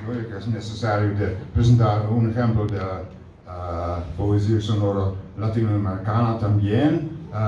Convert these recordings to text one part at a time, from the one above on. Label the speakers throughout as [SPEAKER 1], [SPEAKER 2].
[SPEAKER 1] creo que es necesario de presentar un ejemplo de poesía sonora latinoamericana también.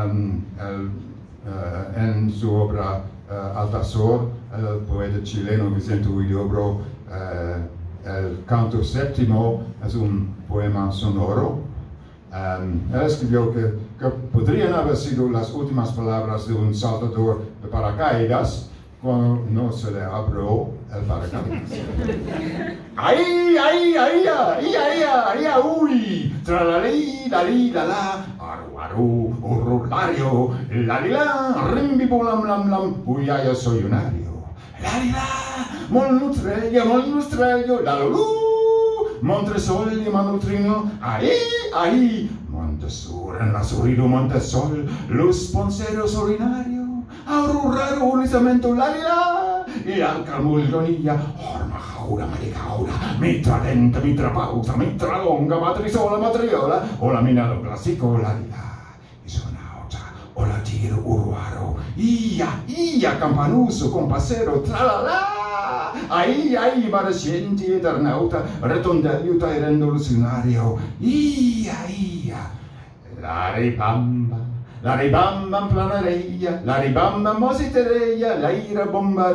[SPEAKER 1] En su obra Altazor, el poeta chileno Vicente Huidobro, el canto séptimo es un poema sonoro. Él escribió que podrían haber sido las últimas palabras de un saltador de paracaídas cuando no se le abrió el paracaídas. ¡Ay, ay, ay, ay, ay, ay, ay, uy! ¡Tralalí, dalí, dalá! ¡Aru, aru, urrulario! ¡Lalila! ¡Rimbibulam, lam, lam! ¡Uy, ay, yo soy un ario! ¡Lalila! ¡Monustrello, lalulú! Montresol y Manutrino, ahí, ahí, Montesur, en la surido Montesol, los ponceros urinario, aururaro unisamento lalila, y al calmulgonilla, orma jaura, maricaura, mitra lenta, mitra pausa, mitra longa, matrisola, matriola, o la minalo clasico, lalila, y suona otra, o la tiro uruaro, ia, campanuso, compasero, tralala. Ahí, ahí, marcienti eternauta, retondelio tairendo lucinario. Ia, la ribamba planareia, la ribamba mositereia, la ira bomba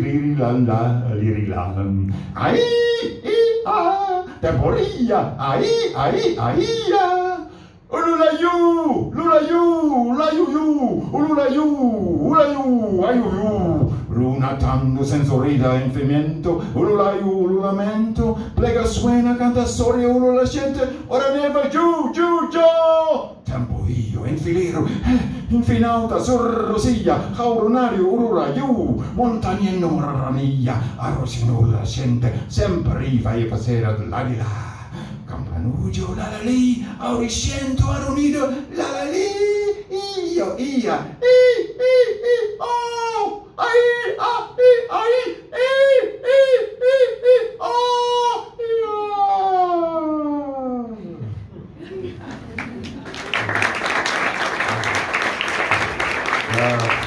[SPEAKER 1] lirilan. Ahí, temporia, ahí, Ululayu, ulayu, ayuyu. Lunatando sensorida infimiento, ululayu, lamento, plega suena, canta soria, ulula gente, ora neva, giù, tempo io, infiliro, infinauta, sorrosilla, jauronario, ururayu, montaniendo moraranilla, arrosinulla gente, sempre iva e pasera dell'aguila. Campanugio, lalali, auriciento, aronido, lalali, io, oh, ai, oh,